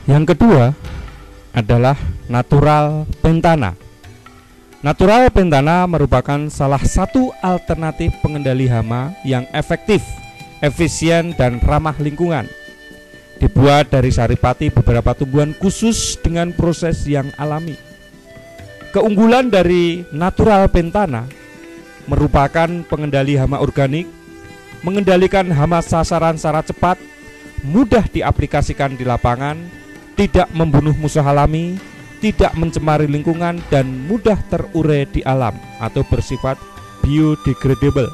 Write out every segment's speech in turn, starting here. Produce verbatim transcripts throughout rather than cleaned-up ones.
Yang kedua adalah natural pentana. Natural pentana merupakan salah satu alternatif pengendali hama yang efektif, efisien, dan ramah lingkungan. Dibuat dari saripati beberapa tumbuhan khusus dengan proses yang alami. Keunggulan dari natural pentana merupakan pengendali hama organik, mengendalikan hama sasaran secara cepat, mudah diaplikasikan di lapangan, tidak membunuh musuh alami, tidak mencemari lingkungan, dan mudah terurai di alam atau bersifat biodegradable.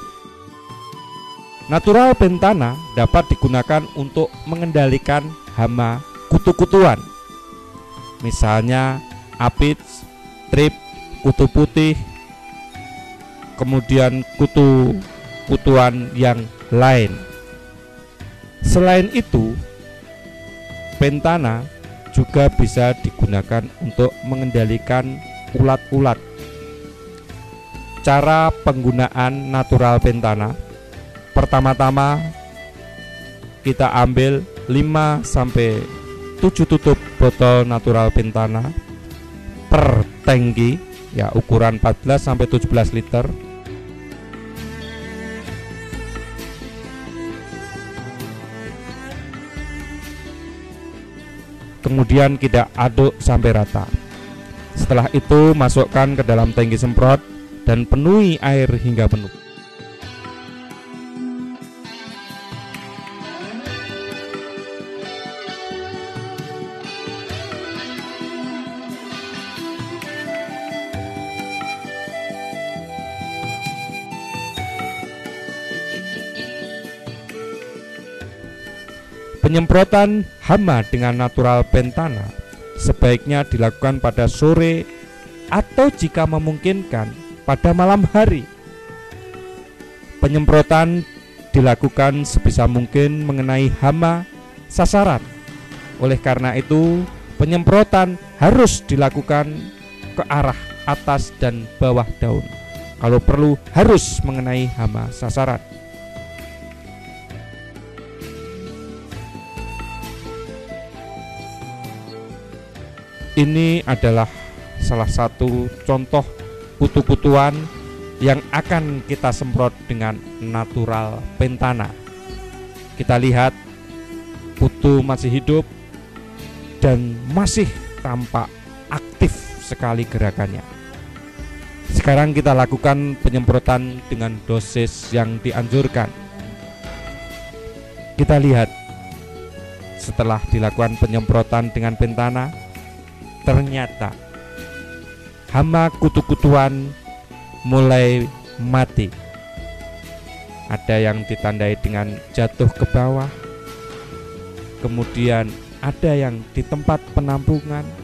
Natural pentana dapat digunakan untuk mengendalikan hama kutu-kutuan, misalnya aphids, trip, kutu putih, kemudian kutu-kutuan yang lain. Selain itu, pentana juga bisa digunakan untuk mengendalikan ulat-ulat. Cara penggunaan natural pentana: pertama-tama kita ambil lima sampai tujuh tutup botol natural pentana per tangki, ya ukuran empat belas sampai tujuh belas liter. Kemudian kita aduk sampai rata. Setelah itu masukkan ke dalam tangki semprot dan penuhi air hingga penuh. Penyemprotan hama dengan natural pentana sebaiknya dilakukan pada sore atau jika memungkinkan pada malam hari. Penyemprotan dilakukan sebisa mungkin mengenai hama sasaran. Oleh karena itu, penyemprotan harus dilakukan ke arah atas dan bawah daun. Kalau perlu harus mengenai hama sasaran. Ini adalah salah satu contoh kutu-kutuan yang akan kita semprot dengan natural pentana. Kita lihat kutu masih hidup dan masih tampak aktif sekali gerakannya. Sekarang kita lakukan penyemprotan dengan dosis yang dianjurkan. Kita lihat setelah dilakukan penyemprotan dengan pentana, ternyata hama kutu-kutuan mulai mati. Ada yang ditandai dengan jatuh ke bawah, kemudian ada yang di tempat penampungan,